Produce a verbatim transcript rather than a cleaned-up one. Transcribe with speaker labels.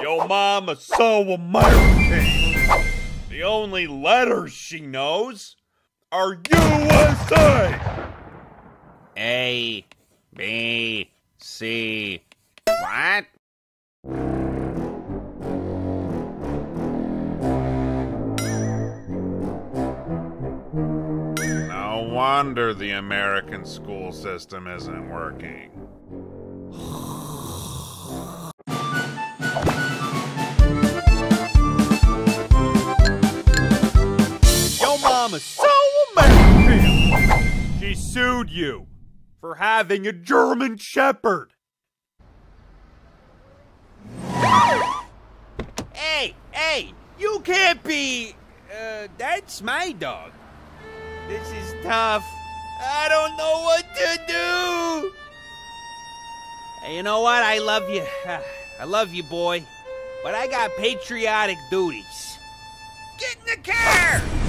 Speaker 1: Yo mama's so American. The only letters she knows are U S A.
Speaker 2: A, B, C. What?
Speaker 1: No wonder the American school system isn't working. Yo mama's so American. She sued you for having a German Shepherd.
Speaker 2: Hey, hey, you can't be... Uh, that's my dog. This is tough. I don't know what to do. Hey, you know what? I love you. I love you, boy. But I got patriotic duties. Get in the car!